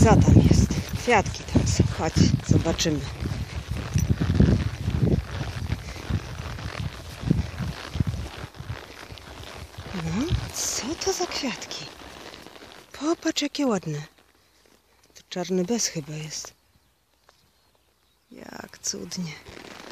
Co tam jest? Kwiatki tam są. Chodź, zobaczymy. No, co to za kwiatki? Popatrz, jakie ładne. To czarny bez chyba jest. Jak cudnie.